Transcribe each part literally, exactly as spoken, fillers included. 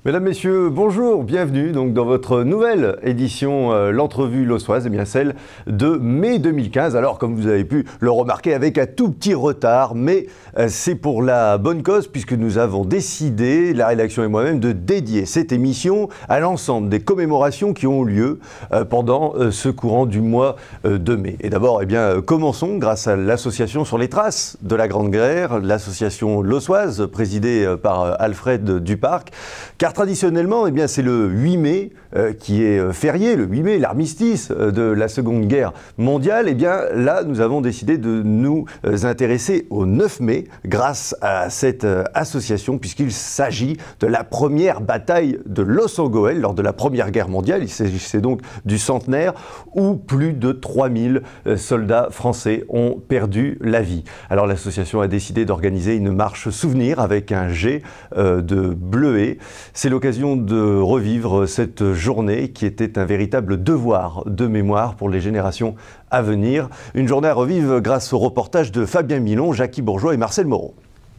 Mesdames, Messieurs, bonjour, bienvenue donc dans votre nouvelle édition, euh, l'entrevue lossoise, et bien celle de mai deux mille quinze. Alors, comme vous avez pu le remarquer, avec un tout petit retard, mais euh, c'est pour la bonne cause, puisque nous avons décidé, la rédaction et moi-même, de dédier cette émission à l'ensemble des commémorations qui ont lieu euh, pendant euh, ce courant du mois euh, de mai. Et d'abord, eh bien, euh, commençons grâce à l'association Sur les traces de la Grande Guerre, l'association lossoise, présidée euh, par euh, Alfred Duparc, car traditionnellement, eh bien, c'est le huit mai euh, qui est euh, férié, le huit mai, l'armistice euh, de la Seconde Guerre mondiale. Eh bien, là, nous avons décidé de nous euh, intéresser au neuf mai grâce à cette euh, association, puisqu'il s'agit de la première bataille de Los Angoël lors de la Première Guerre mondiale. Il s'agissait donc du centenaire où plus de trois mille euh, soldats français ont perdu la vie. Alors, l'association a décidé d'organiser une marche souvenir avec un jet euh, de bleuets. C'est l'occasion de revivre cette journée qui était un véritable devoir de mémoire pour les générations à venir. Une journée à revivre grâce au reportage de Fabien Milon, Jackie Bourgeois et Marcel Moreau.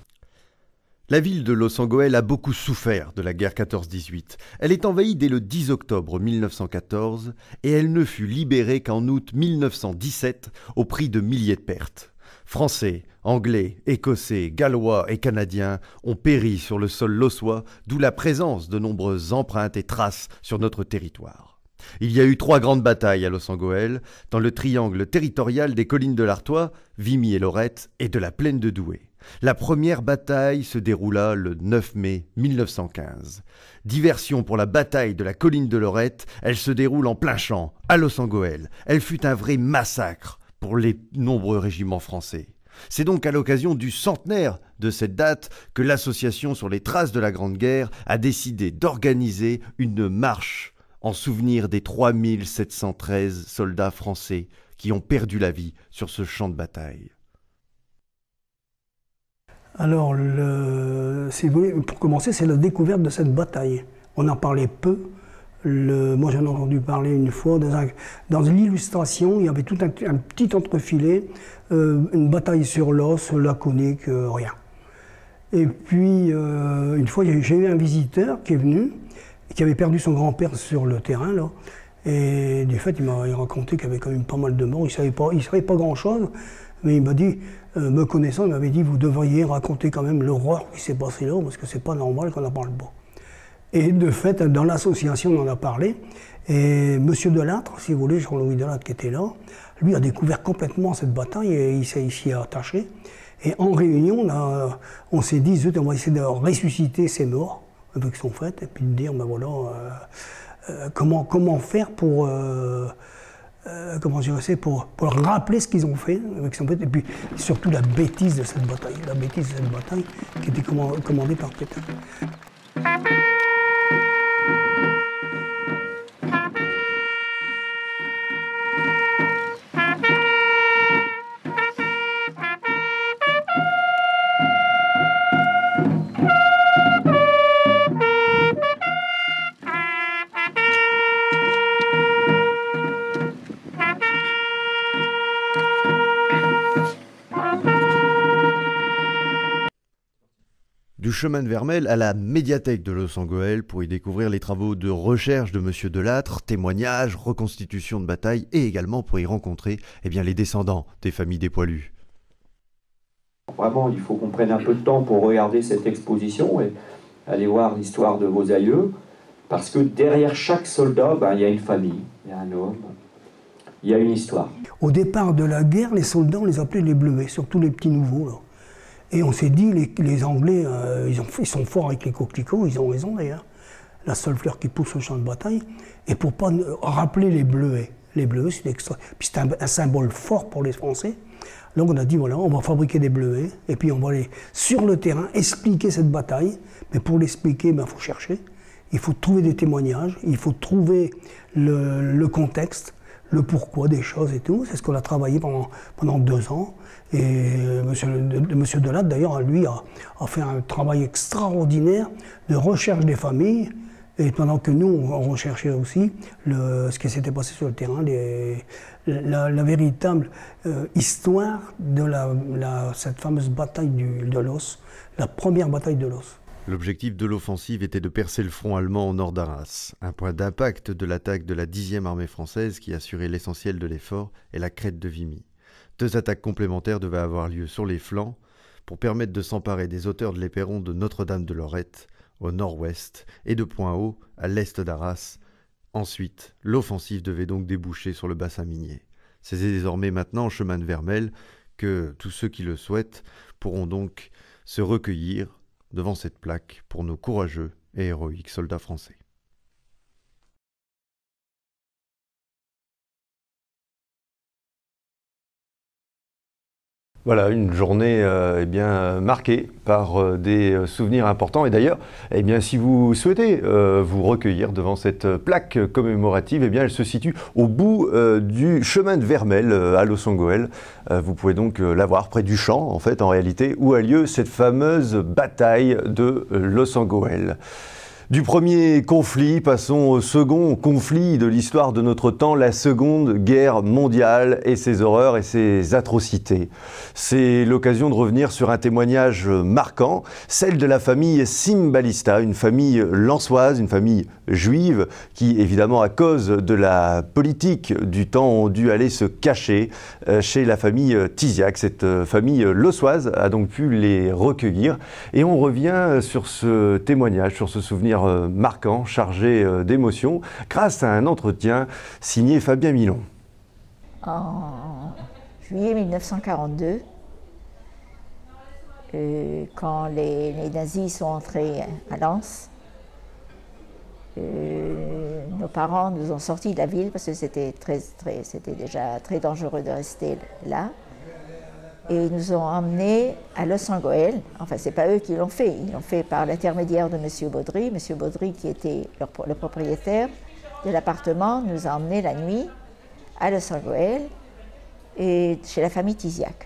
La ville de Los Angoël a beaucoup souffert de la guerre quatorze dix-huit. Elle est envahie dès le dix octobre mille neuf cent quatorze et elle ne fut libérée qu'en août mille neuf cent dix-sept au prix de milliers de pertes. Français, Anglais, Écossais, Gallois et Canadiens ont péri sur le sol lossois, d'où la présence de nombreuses empreintes et traces sur notre territoire. Il y a eu trois grandes batailles à Los Angoël, dans le triangle territorial des collines de l'Artois, Vimy et Lorette, et de la plaine de Douai. La première bataille se déroula le neuf mai mille neuf cent quinze. Diversion pour la bataille de la colline de Lorette, elle se déroule en plein champ, à Los Angoël. Elle fut un vrai massacre pour les nombreux régiments français. C'est donc à l'occasion du centenaire de cette date que l'association Sur les traces de la Grande Guerre a décidé d'organiser une marche en souvenir des trois mille sept cent treize soldats français qui ont perdu la vie sur ce champ de bataille. Alors, le, si vous voulez, pour commencer, c'est la découverte de cette bataille. On en parlait peu. Le, moi, j'en ai entendu parler une fois. Dans, un, dans l'illustration, il y avait tout un, un petit entrefilet, euh, une bataille sur l'os, laconique, euh, rien. Et puis, euh, une fois, j'ai eu un visiteur qui est venu, qui avait perdu son grand-père sur le terrain, là. Et du fait, il m'a raconté qu'il y avait quand même pas mal de morts. Il ne savait pas, il savait pas grand-chose, mais il m'a dit, euh, me connaissant, il m'avait dit, vous devriez raconter quand même l'horreur qui s'est passée là, parce que c'est pas normal qu'on n'en parle pas. Et de fait, dans l'association, on en a parlé. Et M. Delattre, si vous voulez, Jean-Louis Delattre qui était là, lui a découvert complètement cette bataille et il s'est ici attaché. Et en réunion, on, a, on s'est dit, zut, on va essayer de ressusciter ces morts avec son fait, et puis de dire, ben voilà, euh, euh, comment, comment faire pour, euh, euh, comment dire, pour, pour leur rappeler ce qu'ils ont fait avec son fait, et puis surtout la bêtise de cette bataille, la bêtise de cette bataille qui était commandée par Pétain. Du chemin de Vermel à la médiathèque de Los Angoël pour y découvrir les travaux de recherche de M. Delattre, témoignages, reconstitutions de bataille et également pour y rencontrer eh bien, les descendants des familles des poilus. Vraiment, il faut qu'on prenne un peu de temps pour regarder cette exposition et aller voir l'histoire de vos aïeux, parce que derrière chaque soldat, ben, il y a une famille, il y a un homme, il y a une histoire. Au départ de la guerre, les soldats, on les appelait les bleuets, surtout les petits nouveaux, là. Et on s'est dit, les, les Anglais, euh, ils, ont, ils sont forts avec les coquelicots, ils ont raison d'ailleurs. La seule fleur qui pousse au champ de bataille. Et pour pas rappeler les bleuets, les bleuets, c'est extra... un, un symbole fort pour les Français. Donc on a dit, voilà, on va fabriquer des bleuets, et puis on va aller sur le terrain expliquer cette bataille. Mais pour l'expliquer, il ben, faut chercher. Il faut trouver des témoignages, il faut trouver le, le contexte, le pourquoi des choses et tout. C'est ce qu'on a travaillé pendant, pendant deux ans. Et monsieur, monsieur Delattre, d'ailleurs, lui, a, a fait un travail extraordinaire de recherche des familles. Et pendant que nous, on recherchait aussi le, ce qui s'était passé sur le terrain, les, la, la véritable euh, histoire de la, la, cette fameuse bataille du, de l'os, la première bataille de l'os. L'objectif de l'offensive était de percer le front allemand au nord d'Arras. Un point d'impact de l'attaque de la dixième armée française qui assurait l'essentiel de l'effort est la crête de Vimy. Deux attaques complémentaires devaient avoir lieu sur les flancs pour permettre de s'emparer des hauteurs de l'éperon de Notre-Dame-de-Lorette au nord-ouest et de Point-Haut à l'est d'Arras. Ensuite, l'offensive devait donc déboucher sur le bassin minier. C'est désormais maintenant en chemin de Vermelles que tous ceux qui le souhaitent pourront donc se recueillir devant cette plaque pour nos courageux et héroïques soldats français. Voilà, une journée euh, eh bien, marquée par euh, des euh, souvenirs importants. Et d'ailleurs, eh bien, si vous souhaitez euh, vous recueillir devant cette plaque commémorative, eh bien, elle se situe au bout euh, du chemin de Vermelles euh, à Loos-en-Gohelle. Euh, vous pouvez donc euh, la voir près du champ, en fait, en réalité, où a lieu cette fameuse bataille de euh, Loos-en-Gohelle. Du premier conflit, passons au second conflit de l'histoire de notre temps, la Seconde Guerre mondiale et ses horreurs et ses atrocités. C'est l'occasion de revenir sur un témoignage marquant, celle de la famille Simbalista, une famille lensoise, une famille juive qui, évidemment, à cause de la politique du temps, ont dû aller se cacher chez la famille Tiziac. Cette famille lossoise a donc pu les recueillir. Et on revient sur ce témoignage, sur ce souvenir marquant, chargé d'émotions, grâce à un entretien signé Fabien Milon. En juillet mille neuf cent quarante-deux, euh, quand les, les nazis sont entrés à Lens, euh, nos parents nous ont sortis de la ville parce que c'était très, très, c'était déjà très dangereux de rester là. Et ils nous ont emmenés à Loos-en-Gohelle. Enfin, ce n'est pas eux qui l'ont fait, ils l'ont fait par l'intermédiaire de M. Baudry. M. Baudry, qui était leur, le propriétaire de l'appartement, nous a emmenés la nuit à Loos-en-Gohelle et chez la famille Tiziac.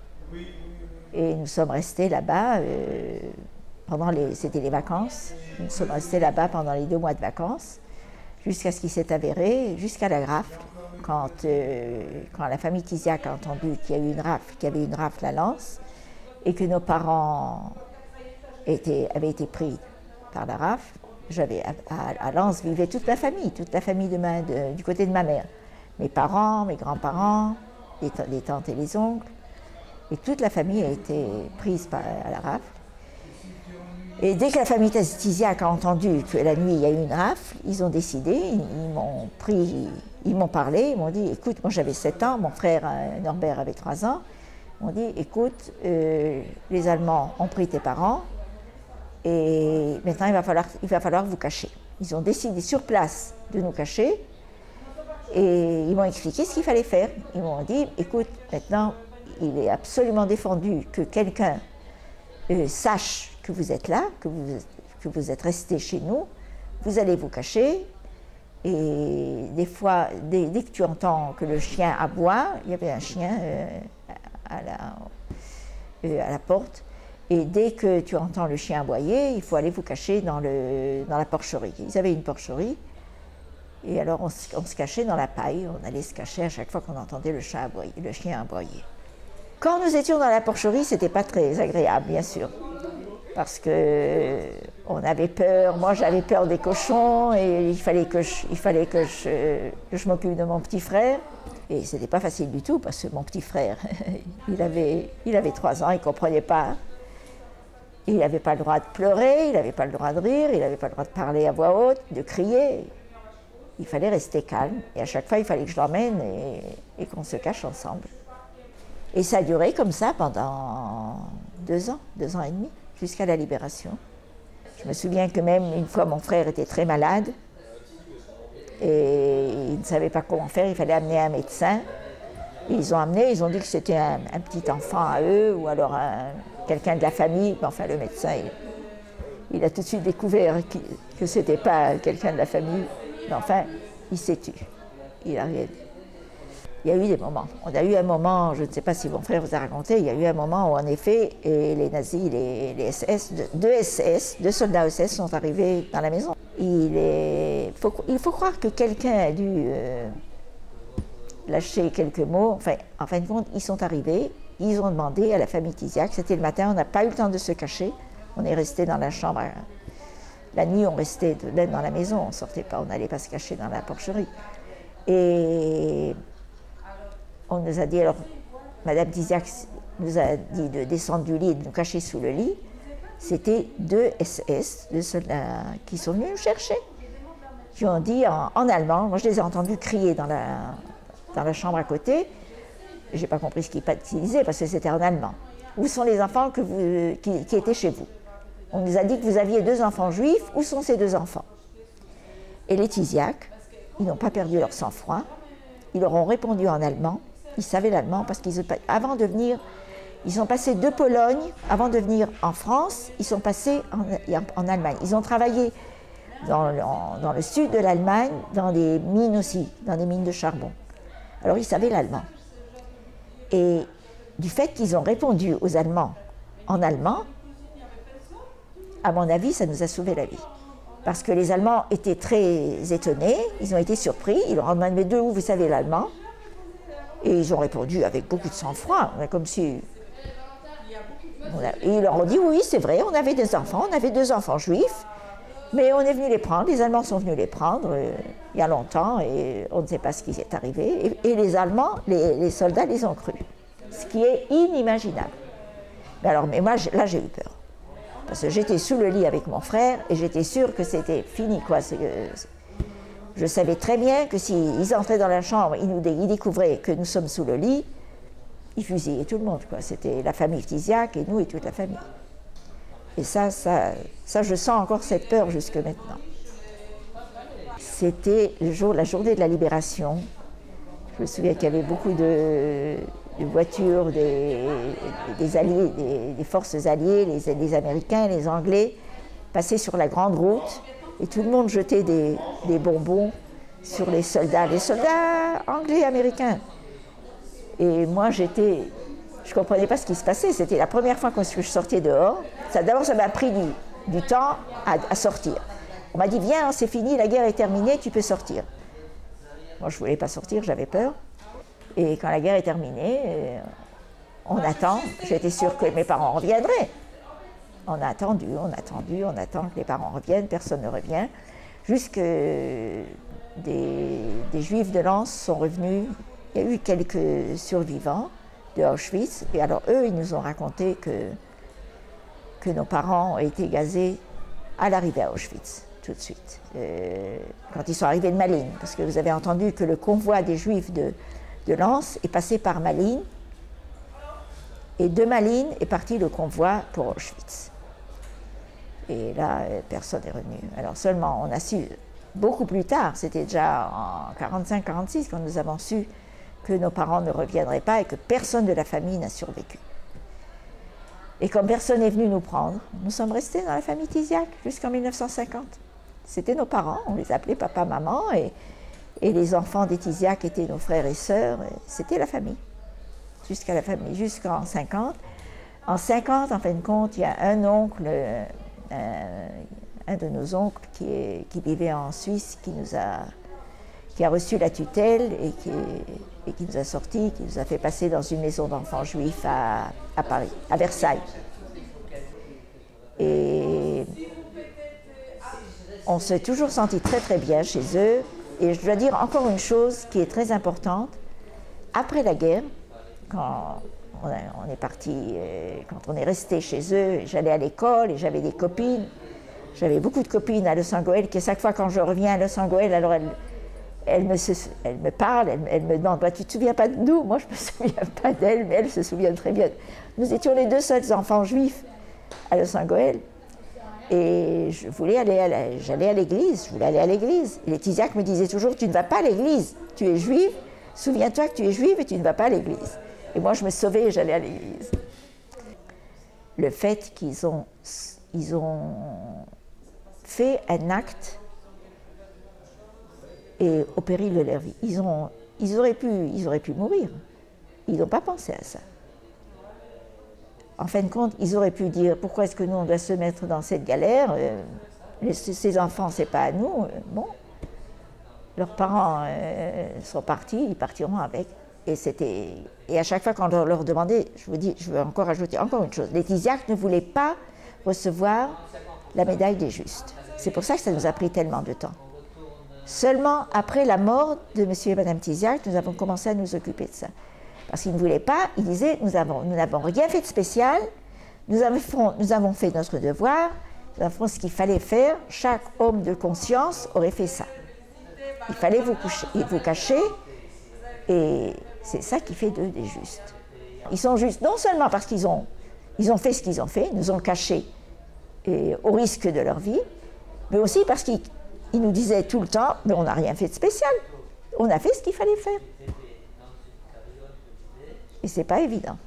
Et nous sommes restés là-bas euh, pendant les, c'était les vacances. Nous sommes restés là-bas pendant les deux mois de vacances, jusqu'à ce qu'il s'est avéré, jusqu'à la rafle. Quand, euh, quand la famille Tiziac a entendu qu'il y a eu une rafle, qu'il y avait une rafle à Lens, et que nos parents étaient, avaient été pris par la rafle, j'avais, à, à, à Lens vivait toute la famille, toute la famille de ma, de, du côté de ma mère. Mes parents, mes grands-parents, les, les tantes et les oncles, et toute la famille a été prise par, à la rafle. Et dès que la famille Tiziac a entendu que la nuit il y a eu une rafle, ils ont décidé, ils, ils m'ont pris, ils m'ont parlé, ils m'ont dit, écoute, moi j'avais sept ans, mon frère Norbert avait trois ans, ils m'ont dit, écoute, euh, les Allemands ont pris tes parents et maintenant il va falloir, il va falloir vous cacher. Ils ont décidé sur place de nous cacher et ils m'ont expliqué ce qu'il fallait faire. Ils m'ont dit, écoute, maintenant il est absolument défendu que quelqu'un euh, sache que vous êtes là, que vous, que vous êtes resté chez nous, vous allez vous cacher, et des fois, dès, dès que tu entends que le chien aboie, il y avait un chien euh, à, la, euh, à la porte, et dès que tu entends le chien aboyer, il faut aller vous cacher dans, le, dans la porcherie. Ils avaient une porcherie, et alors on, on se cachait dans la paille, on allait se cacher à chaque fois qu'on entendait le, chat aboyer, le chien aboyer. Quand nous étions dans la porcherie, c'était pas très agréable, bien sûr. Parce qu'on avait peur, moi j'avais peur des cochons et il fallait que je, il fallait que je, que je m'occupe de mon petit frère. Et c'était pas facile du tout parce que mon petit frère, il avait, il avait trois ans, il comprenait pas. Il n'avait pas le droit de pleurer, il n'avait pas le droit de rire, il n'avait pas le droit de parler à voix haute, de crier. Il fallait rester calme et à chaque fois il fallait que je l'emmène et, et qu'on se cache ensemble. Et ça a duré comme ça pendant deux ans, deux ans et demi. Jusqu'à la libération. Je me souviens que même une fois, mon frère était très malade et il ne savait pas comment faire, il fallait amener un médecin. Ils ont amené, ils ont dit que c'était un, un petit enfant à eux ou alors quelqu'un de la famille. Mais enfin, le médecin, il, il a tout de suite découvert que, que ce n'était pas quelqu'un de la famille. Mais enfin, il s'est tué. Il a rien dit. Il y a eu des moments. On a eu un moment, je ne sais pas si mon frère vous a raconté, il y a eu un moment où en effet, et les nazis, les, les S S, deux S S, deux soldats S S sont arrivés dans la maison. Il, est, faut, il faut croire que quelqu'un a dû euh, lâcher quelques mots. Enfin, en fin de compte, ils sont arrivés, ils ont demandé à la famille Tiziac, c'était le matin, on n'a pas eu le temps de se cacher, On est resté dans la chambre. La nuit, on restait même dans la maison, on ne sortait pas, on n'allait pas se cacher dans la porcherie. Et on nous a dit, alors, Madame Tiziac nous a dit de descendre du lit et de nous cacher sous le lit. C'était deux S S, deux soldats qui sont venus nous chercher, qui ont dit en, en allemand, moi je les ai entendus crier dans la, dans la chambre à côté, je n'ai pas compris ce qu'ils disaient parce que c'était en allemand. Où sont les enfants que vous, qui, qui étaient chez vous? On nous a dit que vous aviez deux enfants juifs, où sont ces deux enfants? Et les Tiziac, ils n'ont pas perdu leur sang-froid, ils leur ont répondu en allemand, ils savaient l'allemand parce qu'ils, avant de venir, ils sont passés de Pologne, avant de venir en France, ils sont passés en, en Allemagne. Ils ont travaillé dans le, dans le sud de l'Allemagne, dans des mines aussi, dans des mines de charbon. Alors ils savaient l'allemand. Et du fait qu'ils ont répondu aux Allemands en allemand, à mon avis, ça nous a sauvé la vie. Parce que les Allemands étaient très étonnés, ils ont été surpris, ils leur ont demandé de où vous savez l'allemand. Et ils ont répondu avec beaucoup de sang-froid, comme si... Et ils leur ont dit oui, c'est vrai, on avait des enfants, on avait deux enfants juifs, mais on est venu les prendre, les Allemands sont venus les prendre euh, il y a longtemps et on ne sait pas ce qui est arrivé. Et, et les Allemands, les, les soldats les ont crus, ce qui est inimaginable. Mais alors, mais moi, là, j'ai eu peur. Parce que j'étais sous le lit avec mon frère et j'étais sûre que c'était fini, quoi. Euh, je savais très bien que s'ils entraient dans la chambre, ils, nous, ils découvraient que nous sommes sous le lit, ils fusillaient tout le monde, quoi. C'était la famille Tiziac et nous et toute la famille. Et ça, ça, ça, je sens encore cette peur jusque maintenant. C'était le jour, la journée de la libération. Je me souviens qu'il y avait beaucoup de, de voitures des, des alliés, des, des forces alliées, les, les Américains, les Anglais, passaient sur la grande route et tout le monde jetait des, des bonbons sur les soldats, les soldats anglais, américains. Et moi, j'étais, je ne comprenais pas ce qui se passait. C'était la première fois que je sortais dehors. Ça, d'abord, ça m'a pris du, du temps à, à sortir. On m'a dit, viens, c'est fini, la guerre est terminée, tu peux sortir. Moi, je ne voulais pas sortir, j'avais peur. Et quand la guerre est terminée, on attend. J'étais sûre que mes parents reviendraient. On a attendu, on a attendu, on attend que les parents reviennent, personne ne revient. Jusque des, des Juifs de Lens sont revenus. Il y a eu quelques survivants de Auschwitz, et alors eux, ils nous ont raconté que, que nos parents ont été gazés à l'arrivée à Auschwitz, tout de suite, euh, quand ils sont arrivés de Malines, parce que vous avez entendu que le convoi des Juifs de, de Lens est passé par Malines, et de Malines est parti le convoi pour Auschwitz. Et là, personne n'est revenu. Alors seulement, on a su, beaucoup plus tard, c'était déjà en quarante-cinq quarante-six, quand nous avons su que nos parents ne reviendraient pas et que personne de la famille n'a survécu. Et comme personne n'est venu nous prendre, nous sommes restés dans la famille Tiziac jusqu'en mille neuf cent cinquante. C'était nos parents, on les appelait papa, maman, et, et les enfants des Tiziac étaient nos frères et sœurs, et c'était la famille, jusqu'à la famille, jusqu'en cinquante. En cinquante, en fin de compte, il y a un oncle, un, un de nos oncles qui, est, qui vivait en Suisse, qui nous a, qui a reçu la tutelle et qui, et qui nous a sortis, qui nous a fait passer dans une maison d'enfants juifs à, à Paris, à Versailles. Et on s'est toujours senti très très bien chez eux. Et je dois dire encore une chose qui est très importante. Après la guerre, quand on, a, on est parti, quand on est resté chez eux, j'allais à l'école et j'avais des copines. J'avais beaucoup de copines à Los Angeles, qui à chaque fois quand je reviens à Los Angeles, alors elles, elles, me, elles me parlent, elles, elles me demandent, bah, tu ne te souviens pas de nous? Moi, je ne me souviens pas d'elles, mais elles se souviennent très bien. Nous étions les deux seuls enfants juifs à Los Angeles. Et je voulais aller à la, j'allais à l'église, je voulais aller à l'église. Et les Tiziac me disaient toujours, tu ne vas pas à l'église, tu es juive, souviens-toi que tu es juive et tu ne vas pas à l'église. Et moi, je me sauvais et j'allais à l'église. Le fait qu'ils ont, ils ont fait un acte et au péril de leur vie. Ils, ont, ils, auraient pu, ils auraient pu mourir. Ils n'ont pas pensé à ça. En fin de compte, ils auraient pu dire, pourquoi est-ce que nous, on doit se mettre dans cette galère? euh, les, Ces enfants, c'est pas à nous. Euh, bon, leurs parents euh, sont partis, ils partiront avec. Et, c'était, et à chaque fois qu'on leur, leur demandait, je vous dis, je veux encore ajouter encore une chose, les Tiziac ne voulaient pas recevoir la médaille des justes. C'est pour ça que ça nous a pris tellement de temps. Seulement après la mort de monsieur et madame Tisiac, nous avons commencé à nous occuper de ça. Parce qu'ils ne voulaient pas, ils disaient, nous n'avons nous n'avons rien fait de spécial, nous avons, nous avons fait notre devoir, nous avons fait ce qu'il fallait faire, chaque homme de conscience aurait fait ça. Il fallait vous, coucher, vous cacher, et c'est ça qui fait d'eux des justes. Ils sont justes non seulement parce qu'ils ont, ils ont fait ce qu'ils ont fait, nous ont cachés et, au risque de leur vie, mais aussi parce qu'ils ils nous disaient tout le temps, mais on n'a rien fait de spécial, on a fait ce qu'il fallait faire. Et c'est pas évident.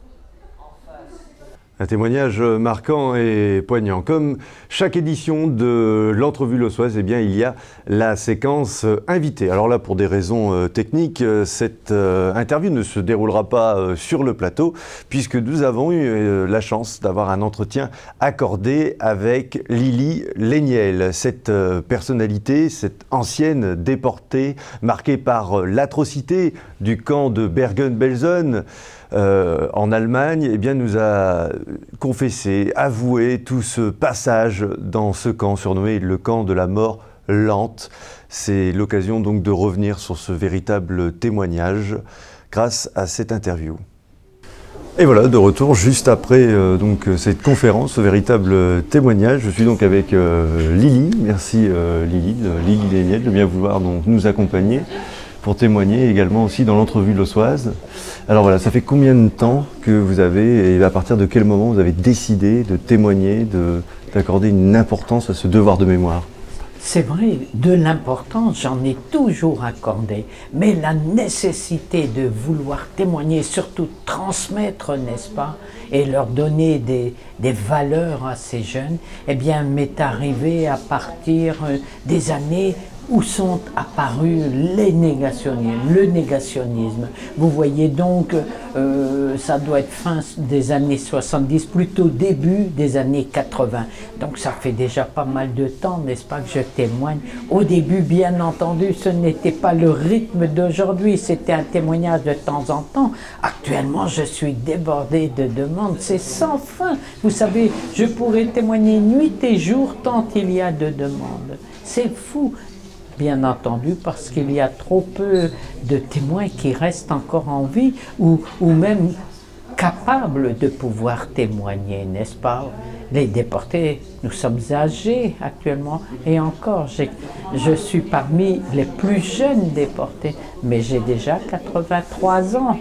Un témoignage marquant et poignant. Comme chaque édition de l'entrevue lossoise, eh bien, il y a la séquence invitée. Alors là, pour des raisons techniques, cette interview ne se déroulera pas sur le plateau, puisque nous avons eu la chance d'avoir un entretien accordé avec Lili Léniel. Cette personnalité, cette ancienne déportée, marquée par l'atrocité du camp de Bergen-Belsen, Euh, en Allemagne, eh bien, nous a confessé, avoué tout ce passage dans ce camp surnommé le camp de la mort lente. C'est l'occasion donc de revenir sur ce véritable témoignage grâce à cette interview. Et voilà, de retour juste après euh, donc, cette conférence, ce véritable témoignage. Je suis donc avec euh, Lili. Merci euh, Lili, euh, Lili Léniel, de bien vouloir donc, nous accompagner pour témoigner également aussi dans l'entrevue lossoise. Alors voilà, ça fait combien de temps que vous avez, et à partir de quel moment vous avez décidé de témoigner, d'accorder une importance à ce devoir de mémoire? C'est vrai, de l'importance, j'en ai toujours accordé, mais la nécessité de vouloir témoigner, surtout transmettre, n'est-ce pas, et leur donner des, des valeurs à ces jeunes, eh bien, m'est arrivé à partir des années où sont apparus les négationnismes, le négationnisme. Vous voyez donc, euh, ça doit être fin des années soixante-dix, plutôt début des années quatre-vingts. Donc ça fait déjà pas mal de temps, n'est-ce pas, que je témoigne. Au début, bien entendu, ce n'était pas le rythme d'aujourd'hui, c'était un témoignage de temps en temps. Actuellement, je suis débordé de demandes, c'est sans fin. Vous savez, je pourrais témoigner nuit et jour tant il y a de demandes. C'est fou. Bien entendu, parce qu'il y a trop peu de témoins qui restent encore en vie ou, ou même capables de pouvoir témoigner, n'est-ce pas? Les déportés, nous sommes âgés actuellement et encore, je suis parmi les plus jeunes déportés, mais j'ai déjà quatre-vingt-trois ans.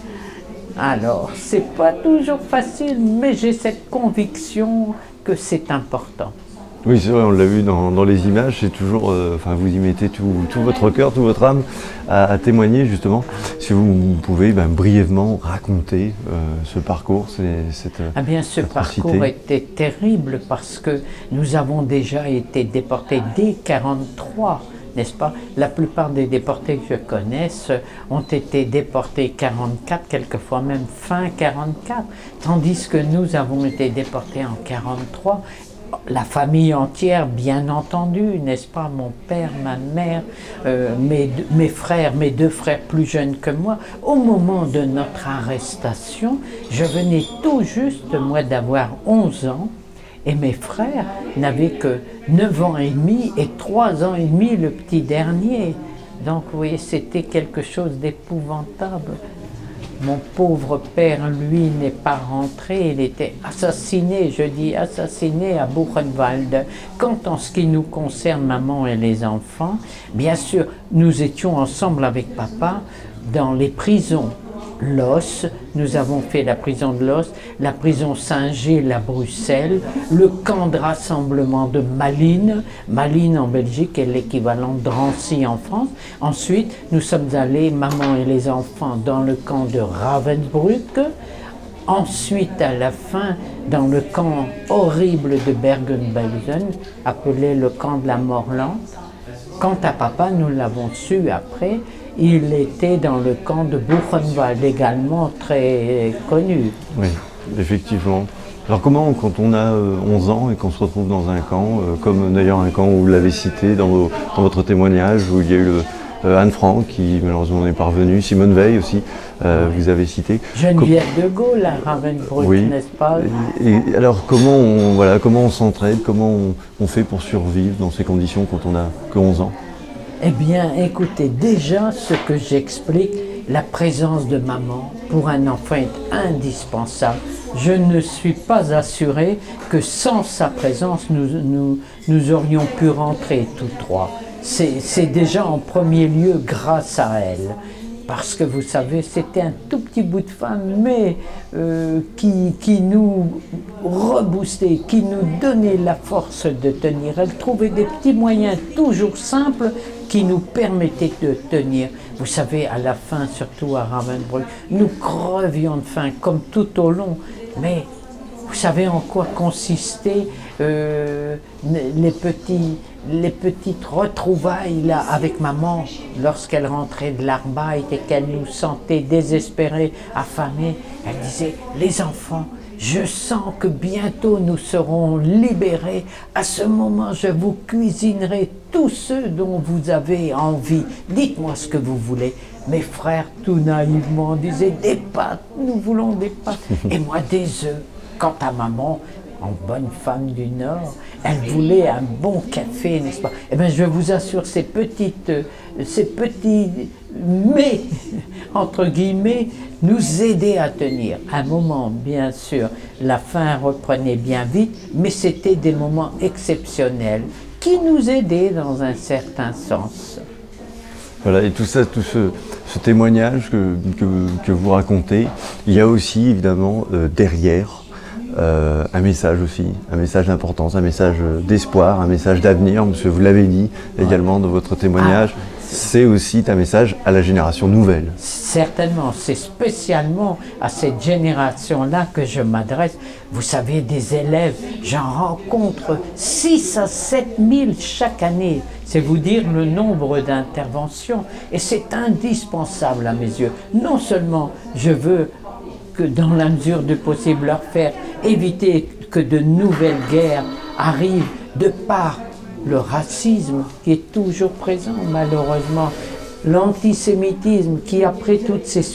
Alors, c'est pas toujours facile, mais j'ai cette conviction que c'est important. Oui, c'est vrai, on l'a vu dans, dans les images, c'est toujours, euh, enfin, vous y mettez tout, tout votre cœur, toute votre âme à, à témoigner justement. Si vous pouvez ben, brièvement raconter euh, ce parcours, cette ah bien, ce atrocité. Parcours était terrible parce que nous avons déjà été déportés dès quarante-trois, n'est-ce pas? La plupart des déportés que je connaisse ont été déportés quarante-quatre, quelquefois même fin quarante-quatre, tandis que nous avons été déportés en quarante-trois. La famille entière, bien entendu, n'est-ce pas, mon père, ma mère, euh, mes, mes frères, mes deux frères plus jeunes que moi. Au moment de notre arrestation, je venais tout juste, moi, d'avoir onze ans, et mes frères n'avaient que neuf ans et demi et trois ans et demi, le petit dernier. Donc, vous voyez, c'était quelque chose d'épouvantable. Mon pauvre père, lui, n'est pas rentré, il était assassiné, je dis assassiné à Buchenwald. Quant en ce qui nous concerne, maman et les enfants, bien sûr, nous étions ensemble avec papa dans les prisons. Los, nous avons fait la prison de Los, la prison Saint-Gilles à Bruxelles, le camp de rassemblement de Malines, Malines en Belgique est l'équivalent de Drancy en France. Ensuite, nous sommes allés, maman et les enfants, dans le camp de Ravensbrück. Ensuite, à la fin, dans le camp horrible de Bergen-Belsen, appelé le camp de la mort lente. Quant à papa, nous l'avons su après, il était dans le camp de Buchenwald, également très connu. Oui, effectivement. Alors comment, quand on a onze ans et qu'on se retrouve dans un camp, euh, comme d'ailleurs un camp où vous l'avez cité dans, vos, dans votre témoignage, où il y a eu le, euh, Anne Frank, qui malheureusement n'est pas revenue, Simone Veil aussi, euh, vous avez cité. Geneviève de Gaulle à Ravensbrück, oui. n'est-ce pas? Et, et alors comment on, voilà, comment on s'entraide, comment on, on fait pour survivre dans ces conditions quand on n'a que onze ans? Eh bien, écoutez, déjà ce que j'explique, la présence de maman pour un enfant est indispensable. Je ne suis pas assuré que sans sa présence, nous, nous, nous aurions pu rentrer tous trois. C'est déjà en premier lieu grâce à elle. Parce que vous savez, c'était un tout petit bout de femme, mais euh, qui, qui nous reboostait, qui nous donnait la force de tenir. Elle trouvait des petits moyens toujours simples qui nous permettaient de tenir. Vous savez, à la fin, surtout à Ravensbrück, nous crevions de faim, comme tout au long. Mais vous savez en quoi consistaient euh, les, petits, les petites retrouvailles là, avec maman lorsqu'elle rentrait de l'Arbeit et qu'elle nous sentait désespérés, affamés. Elle disait, les enfants, je sens que bientôt nous serons libérés. À ce moment, je vous cuisinerai tous ceux dont vous avez envie. Dites-moi ce que vous voulez. Mes frères, tout naïvement, disaient des pâtes, nous voulons des pâtes. Et moi, des œufs. Quant à maman, en bonne femme du Nord, elle voulait un bon café, n'est-ce pas? Eh bien, je vous assure, ces petites, ces petits mais, entre guillemets, nous aidaient à tenir. Un moment, bien sûr, la faim reprenait bien vite, mais c'était des moments exceptionnels qui nous aidaient dans un certain sens. Voilà, et tout ça, tout ce, ce témoignage que, que, que vous racontez, il y a aussi évidemment euh, derrière euh, un message aussi, un message d'importance, un message d'espoir, un message d'avenir, monsieur, vous l'avez dit également dans votre témoignage, ah, c'est aussi un message à la génération nouvelle. Certainement, c'est spécialement à cette génération-là que je m'adresse. Vous savez, des élèves, j'en rencontre six à sept mille chaque année. C'est vous dire le nombre d'interventions. Et c'est indispensable à mes yeux. Non seulement je veux que dans la mesure du possible leur faire éviter que de nouvelles guerres arrivent de par le racisme qui est toujours présent malheureusement, l'antisémitisme qui après toutes ces,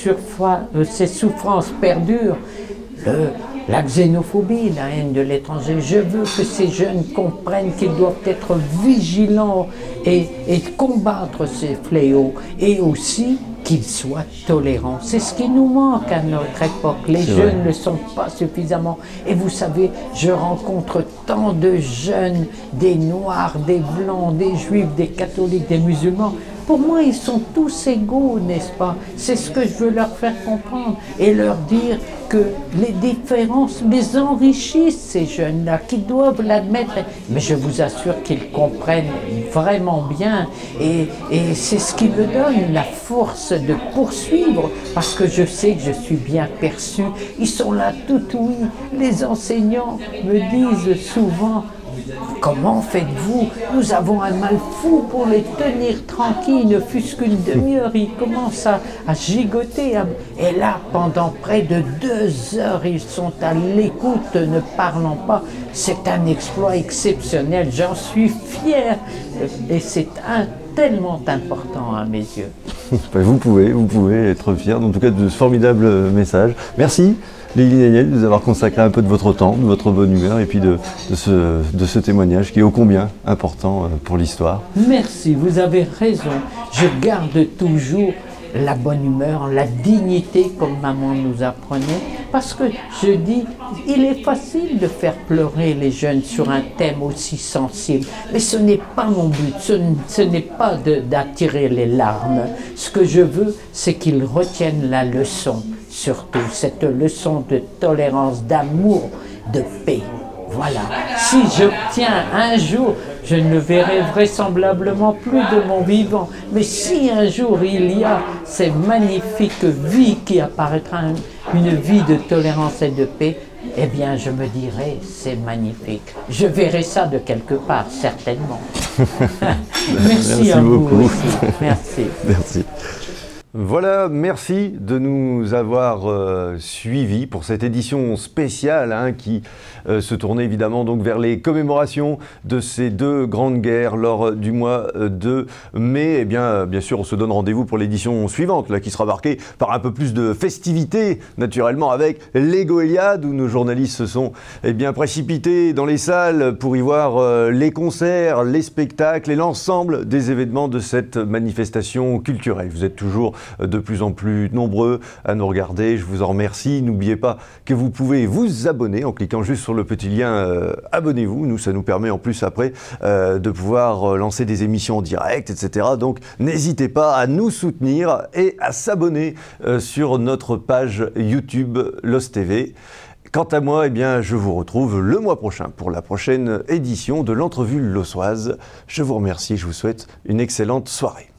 ces souffrances perdure, le, la xénophobie, la haine de l'étranger. Je veux que ces jeunes comprennent qu'ils doivent être vigilants et, et combattre ces fléaux et aussi qu'ils soient tolérants. C'est ce qui nous manque à notre époque. Les jeunes ne sont pas suffisamment. Et vous savez, je rencontre tant de jeunes, des noirs, des blancs, des juifs, des catholiques, des musulmans. Pour moi, ils sont tous égaux, n'est-ce pas? C'est ce que je veux leur faire comprendre et leur dire que les différences les enrichissent, ces jeunes-là, qui doivent l'admettre. Mais je vous assure qu'ils comprennent vraiment bien et, et c'est ce qui me donne la force de poursuivre parce que je sais que je suis bien perçu. Ils sont là tout oui. Les enseignants me disent souvent: comment faites-vous? Nous avons un mal fou pour les tenir tranquilles, ne fût-ce qu'une demi-heure. Ils commencent à, à gigoter. Et là, pendant près de deux heures, ils sont à l'écoute, ne parlant pas. C'est un exploit exceptionnel, j'en suis fier. Et c'est un tellement important à mes yeux. Vous pouvez, vous pouvez être fier, en tout cas, de ce formidable message. Merci. Lili Daniel, de nous avoir consacré un peu de votre temps, de votre bonne humeur et puis de, de, ce, de ce témoignage qui est ô combien important pour l'histoire. Merci, vous avez raison. Je garde toujours la bonne humeur, la dignité comme maman nous apprenait parce que je dis, il est facile de faire pleurer les jeunes sur un thème aussi sensible, mais ce n'est pas mon but, ce, ce n'est pas d'attirer les larmes. Ce que je veux, c'est qu'ils retiennent la leçon. Surtout cette leçon de tolérance, d'amour, de paix. Voilà. Si j'obtiens un jour, je ne le verrai vraisemblablement plus de mon vivant, mais si un jour il y a cette magnifique vie qui apparaîtra, une vie de tolérance et de paix, eh bien je me dirai, c'est magnifique. Je verrai ça de quelque part, certainement. Merci, Merci à beaucoup. vous aussi. Merci. Merci. Voilà, merci de nous avoir euh, suivis pour cette édition spéciale hein, qui euh, se tournait évidemment donc vers les commémorations de ces deux grandes guerres lors du mois de mai. Et bien, bien sûr, on se donne rendez-vous pour l'édition suivante, là, qui sera marquée par un peu plus de festivité, naturellement, avec les Goéliades, où nos journalistes se sont eh bien, précipités dans les salles pour y voir euh, les concerts, les spectacles et l'ensemble des événements de cette manifestation culturelle. Vous êtes toujours de plus en plus nombreux à nous regarder, je vous en remercie. N'oubliez pas que vous pouvez vous abonner en cliquant juste sur le petit lien euh, abonnez-vous. Nous, ça nous permet en plus après euh, de pouvoir euh, lancer des émissions en direct, et cetera. Donc n'hésitez pas à nous soutenir et à s'abonner euh, sur notre page YouTube Lost T V. Quant à moi, eh bien, je vous retrouve le mois prochain pour la prochaine édition de l'entrevue lossoise. Je vous remercie, je vous souhaite une excellente soirée.